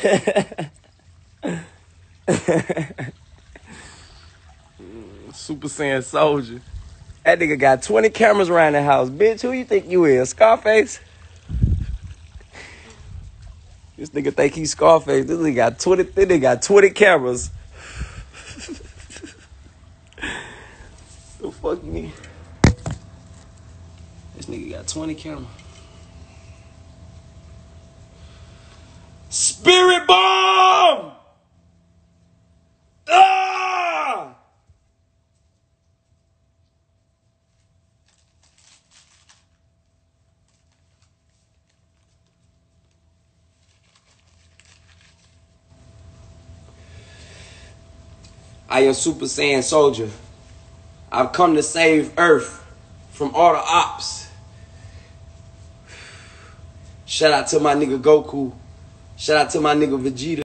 Super Saiyan Soulja. That nigga got 20 cameras around the house. Bitch, who you think you is? Scarface? This nigga think he's Scarface. This nigga got 20 cameras. The fuck you mean? This nigga got 20 cameras. Spirit bomb! Ah! I am Super Saiyan Soulja. I've come to save Earth from all the ops. Shout out to my nigga Goku. Shout out to my nigga Vegeta.